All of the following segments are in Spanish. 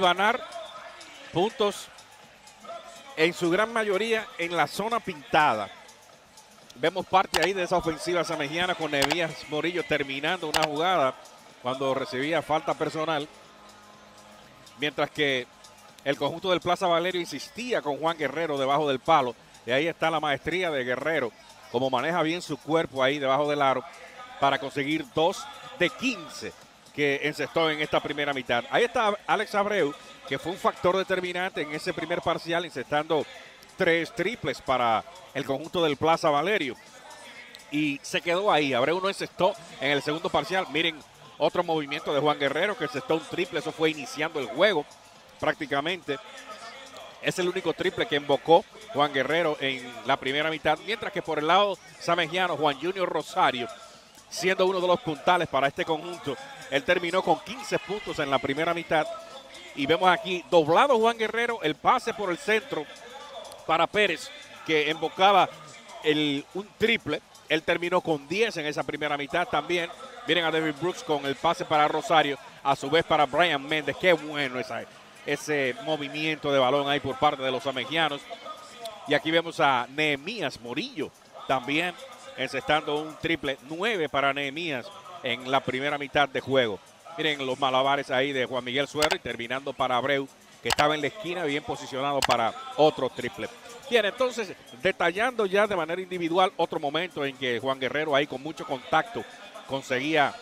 hilvanar puntos en su gran mayoría en la zona pintada. Vemos parte ahí de esa ofensiva samejiana con Nehemías Morillo terminando una jugada cuando recibía falta personal, mientras que el conjunto del Plaza Valerio insistía con Juan Guerrero debajo del palo. Y ahí está la maestría de Guerrero, como maneja bien su cuerpo ahí debajo del aro para conseguir 2 de 15 que encestó en esta primera mitad. Ahí está Alex Abreu, que fue un factor determinante en ese primer parcial, encestando 3 triples para el conjunto del Plaza Valerio. Y se quedó ahí. Abreu no encestó en el segundo parcial. Miren, otro movimiento de Juan Guerrero, que encestó un triple. Eso fue iniciando el juego prácticamente. Es el único triple que invocó Juan Guerrero en la primera mitad. Mientras que por el lado samejiano, Juan Junior Rosario, siendo uno de los puntales para este conjunto, él terminó con 15 puntos en la primera mitad. Y vemos aquí doblado Juan Guerrero, el pase por el centro para Pérez, que invocaba un triple. Él terminó con 10 en esa primera mitad también. Miren a David Brooks con el pase para Rosario, a su vez para Brian Méndez. Qué bueno ese movimiento de balón ahí por parte de los samejianos. Y aquí vemos a Nehemías Morillo también encestando un triple. 9 para Nehemías en la primera mitad de juego. Miren los malabares ahí de Juan Miguel Suero y terminando para Abreu, que estaba en la esquina bien posicionado para otro triple. Bien, entonces, detallando ya de manera individual otro momento en que Juan Guerrero ahí con mucho contacto conseguía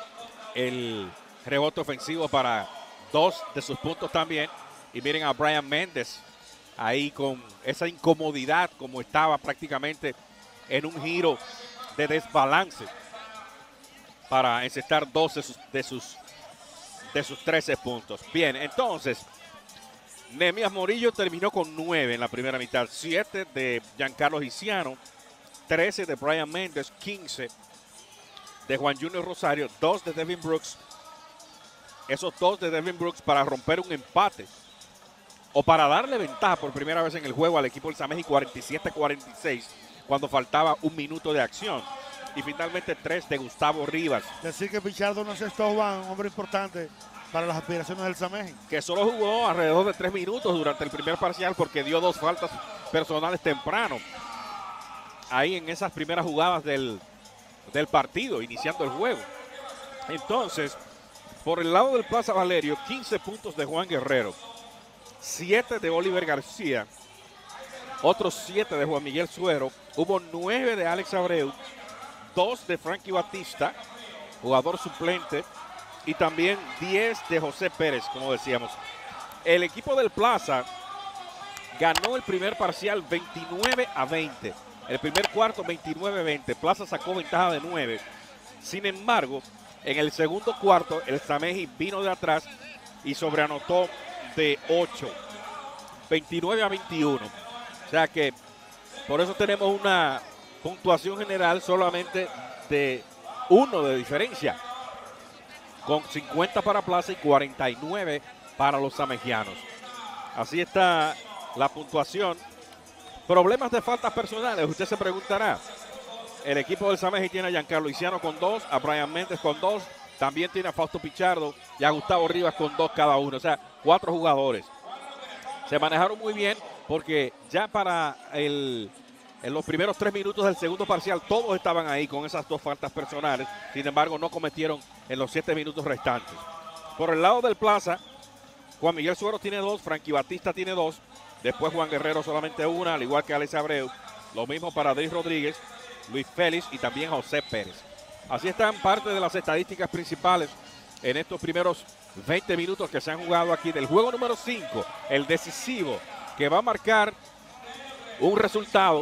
el rebote ofensivo para 2 de sus puntos también. Y miren a Brian Méndez ahí con esa incomodidad, como estaba prácticamente en un giro de desbalance para encestar 2 de sus 13 puntos. Bien, entonces, Nehemías Morillo terminó con 9 en la primera mitad. 7 de Giancarlo Giciano, 13 de Brian Méndez, 15 de Juan Junior Rosario, 2 de Devin Brooks. Esos 2 de Devin Brooks para romper un empate o para darle ventaja por primera vez en el juego al equipo del Sameji, 47-46, cuando faltaba un minuto de acción. Y finalmente 3 de Gustavo Rivas. Decir que Pichardo no encestó, Juan, un hombre importante para las aspiraciones del Sameji. Que solo jugó alrededor de 3 minutos durante el primer parcial porque dio 2 faltas personales temprano. Ahí en esas primeras jugadas del partido, iniciando el juego. Entonces, por el lado del Plaza Valerio, 15 puntos de Juan Guerrero, 7 de Oliver García, otros 7 de Juan Miguel Suero, hubo 9 de Alex Abreu, 2 de Frankie Batista, jugador suplente, y también 10 de José Pérez, como decíamos. El equipo del Plaza ganó el primer parcial 29-20. El primer cuarto 29-20. Plaza sacó ventaja de 9. Sin embargo, en el segundo cuarto, el Sameji vino de atrás y sobreanotó de 8. 29-21. O sea que por eso tenemos una puntuación general solamente de 1 de diferencia, con 50 para Plaza y 49 para los samejianos. Así está la puntuación. Problemas de faltas personales, usted se preguntará. El equipo del Sameji tiene a Giancarlo Giciano con 2, a Brian Méndez con 2, también tiene a Fausto Pichardo y a Gustavo Rivas con 2 cada uno. O sea, 4 jugadores. Se manejaron muy bien porque ya para en los primeros 3 minutos del segundo parcial todos estaban ahí con esas 2 faltas personales. Sin embargo, no cometieron en los 7 minutos restantes. Por el lado del Plaza, Juan Miguel Suero tiene 2, Frankie Batista tiene 2, después Juan Guerrero solamente 1, al igual que Alex Abreu. Lo mismo para Deis Rodríguez, Luis Félix y también José Pérez. Así están parte de las estadísticas principales en estos primeros 20 minutos que se han jugado aquí del juego número 5, el decisivo, que va a marcar un resultado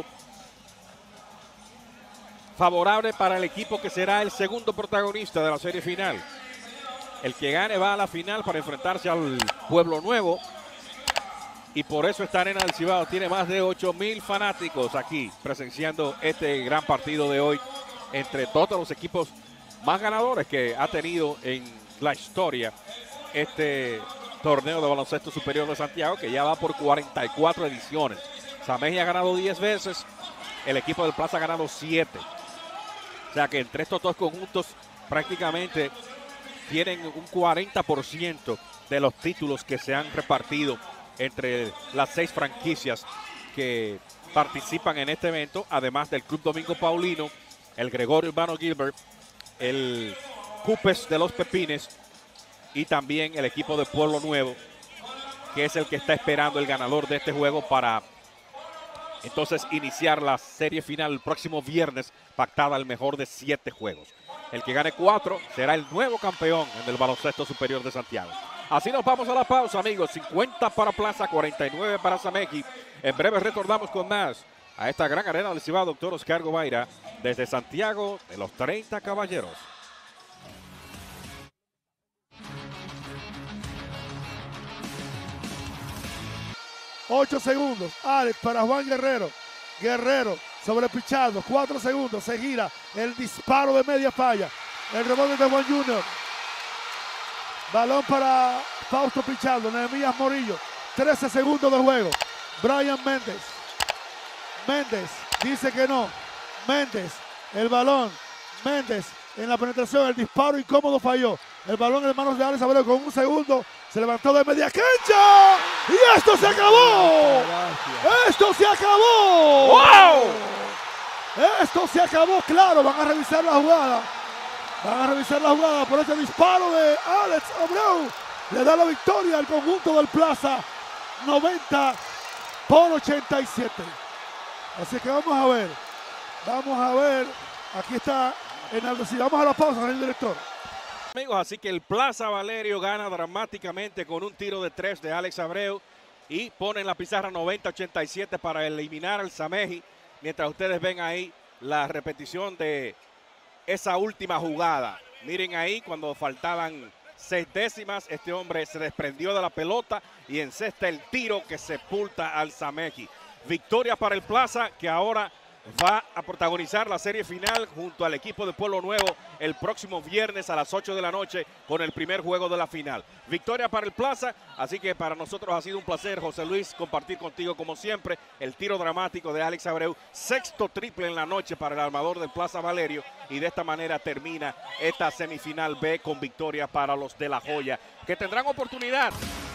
favorable para el equipo que será el segundo protagonista de la serie final. El que gane va a la final para enfrentarse al Pueblo Nuevo. Y por eso esta Arena del Cibao tiene más de 8,000 fanáticos aquí presenciando este gran partido de hoy entre todos los equipos más ganadores que ha tenido en la historia este torneo de baloncesto superior de Santiago, que ya va por 44 ediciones. Sameji ha ganado 10 veces, el equipo del Plaza ha ganado 7. O sea que entre estos dos conjuntos prácticamente tienen un 40% de los títulos que se han repartido entre las 6 franquicias que participan en este evento, además del Club Domingo Paulino, el Gregorio Urbano Gilbert, el Cupes de los Pepines y también el equipo de Pueblo Nuevo, que es el que está esperando el ganador de este juego para entonces iniciar la serie final el próximo viernes, pactada al mejor de 7 juegos. El que gane 4 será el nuevo campeón en el baloncesto superior de Santiago. Así nos vamos a la pausa, amigos. 50 para Plaza, 49 para Samequi. En breve retornamos con más a esta gran arena del Cibao, doctor Oscar Gobaira, desde Santiago de los 30 Caballeros. 8 segundos. Alex para Juan Guerrero. Guerrero sobre Pichardo. 4 segundos. Se gira. El disparo de media falla. El rebote de Juan Junior. Balón para Fausto Pichardo. Nehemías Morillo. 13 segundos de juego. Brian Méndez. Méndez dice que no. Méndez. El balón. Méndez en la penetración. El disparo incómodo falló. El balón en manos de Alex Abreu con 1 segundo. Se levantó de media cancha. ¡Y esto se acabó! ¡Esto se acabó! ¡Wow! Esto se acabó, claro. Van a revisar la jugada. Van a revisar la jugada por este disparo de Alex Abreu. Le da la victoria al conjunto del Plaza. 90 por 87. Así que vamos a ver. Vamos a ver. Aquí está enardecido. Vamos a la pausa, señor director. Amigos, así que el Plaza Valerio gana dramáticamente con un tiro de 3 de Alex Abreu y pone en la pizarra 90-87 para eliminar al Samequi, mientras ustedes ven ahí la repetición de esa última jugada. Miren ahí, cuando faltaban 6 décimas, este hombre se desprendió de la pelota y encesta el tiro que sepulta al Samequi. Victoria para el Plaza, que ahora va a protagonizar la serie final junto al equipo de Pueblo Nuevo el próximo viernes a las 8 de la noche con el primer juego de la final. Victoria para el Plaza, así que para nosotros ha sido un placer, José Luis, compartir contigo como siempre el tiro dramático de Alex Abreu, 6º triple en la noche para el armador del Plaza Valerio, y de esta manera termina esta semifinal B con victoria para los de La Joya, que tendrán oportunidad